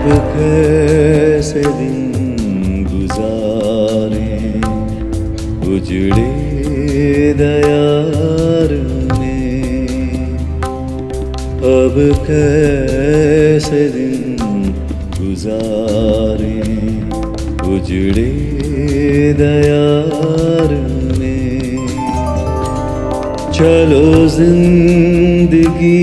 कैसे दिन गुजारें उजड़े दयार में। अब कैसे दिन गुजारें उजड़े दयार में। चलो जिंदगी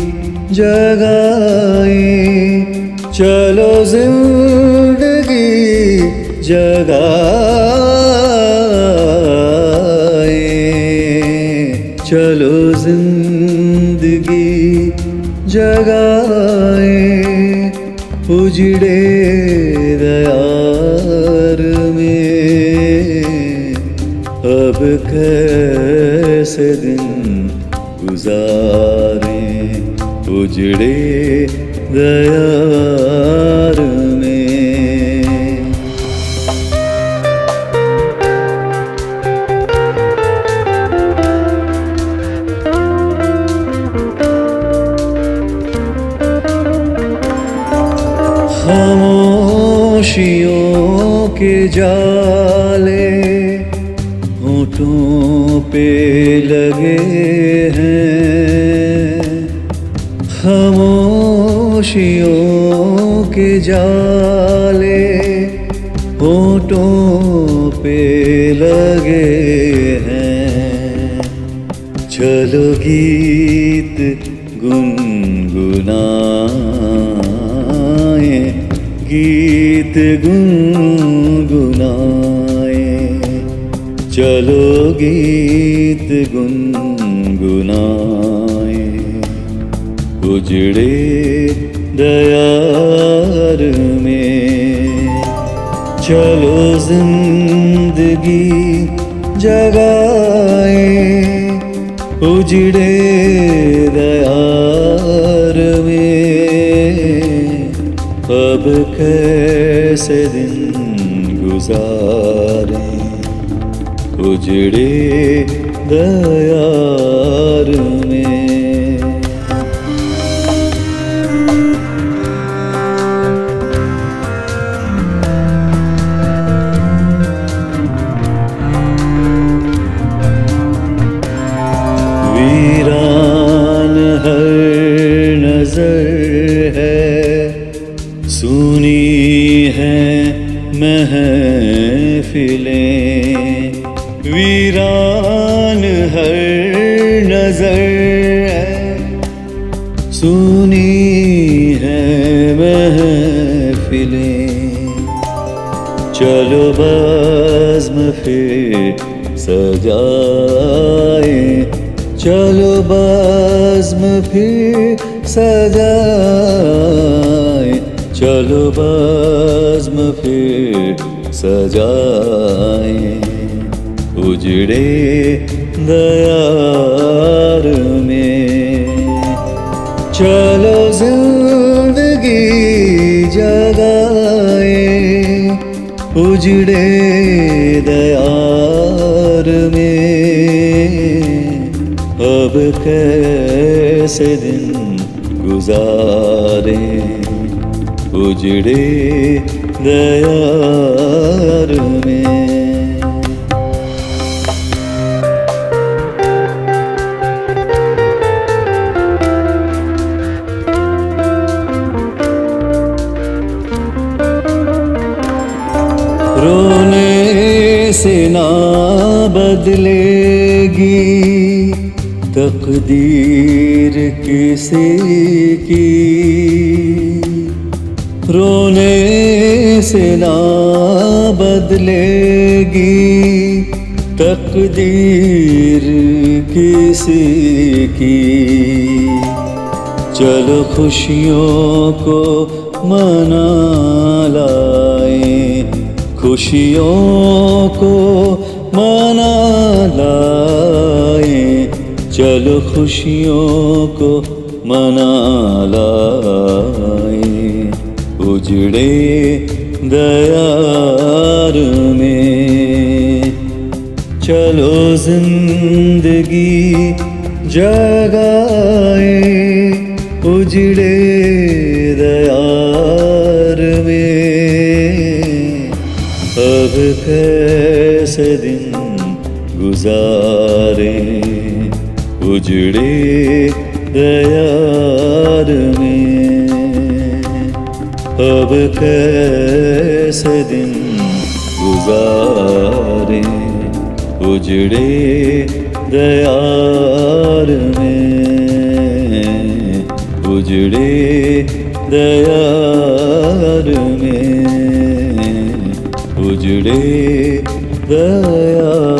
जगाएं, चलो जिंदगी जगाएं, चलो जिंदगी जगाएं उजड़े दयार में। अब कैसे दिन गुजारें उजड़े दयार में। खामोशियों के जाले होठों पे लगे हैं। खामोशियों के जाले होठों पे लगे हैं। चलो गीत गुनगुनाएं, गीत गुनगुनाएं, चलो गीत गुनगुनाएं उजड़े दयार में। चलो जिंदगी जगाएं उजड़े दयार में। अब कैसे दिन गुजारें उजड़े दयार में। वीरान हर नजर है, सुनी है महफिलें। वीरान हर नजर है, सुनी है महफिलें। चलो बज़्म फिर सजाएं, चलो बज़्म फिर सजाएं, चलो बज़्म फिर सजाएं उजड़े दयार में। चलो जिंदगी जगाएं उजड़े दयार में। अब कैसे दिन गुजारें उजड़े दयार में। रोने से ना बदलेगी तकदीर किसी की। रोने से ना बदलेगी तकदीर किसी की। चलो खुशियों को मना लाएं, खुशियों को मना लाएं। चलो खुशियों को मना लाएं उजड़े दयार में। चलो जिंदगी जगाएं उजड़े दयार कैसे दिन गुजारे उजड़े दयार में, अब कैसे दिन गुजारे उजड़े दयार में, उजड़े दयार में, उजड़े दयार